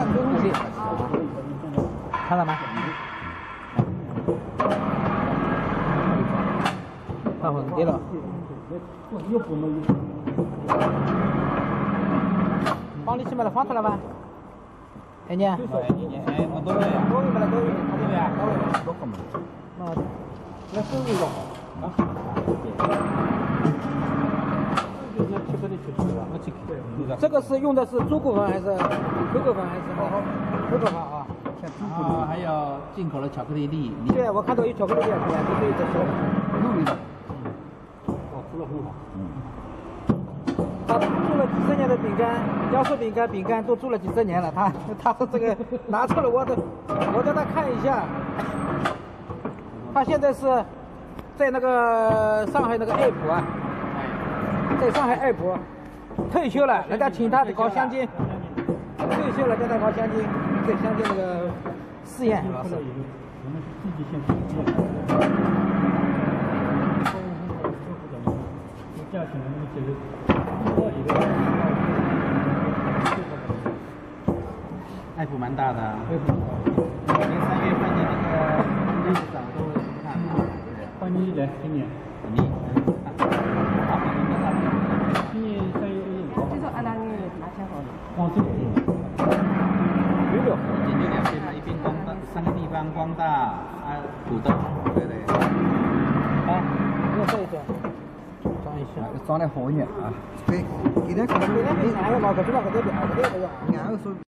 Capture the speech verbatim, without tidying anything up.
中间，看到吗？放稳定了。帮你去把它放出来吧。哎你，哎你，哎我多远呀？多远把它多远？多远啊？多远？多远？那那是一个啊。这个是用的是猪骨粉还是狗骨粉还是狗骨粉啊？ 啊，还有进口的巧克力粒。 对，我看到有巧克力粒出来，就是这些。 有味道。 哦，做的很好。嗯。他做了几十年的饼干，雕塑饼干、饼干都做了几十年了。他他这个拿出来，我的我叫他看一下。他现在是在那个上海那个爱普啊，在上海爱普退休了，人家请他搞香精，退休了叫他搞香精，在香精那个试验。主要是。我们是积极性实验。价钱呢，其实一个爱普蛮大的啊。爱普。明年三月份的那个历史展都会看啊。 欢迎来，今年。 你。好， 今年三月一号。 这种安娜女哪天好的？ 哦，这个。六六。 研究两边嘛，一边光大，三个地方光大啊，土豆，对对。 好，你要这一张。 装的好远啊！对，今天可能今天比哪个毛可知道可这边，可这边。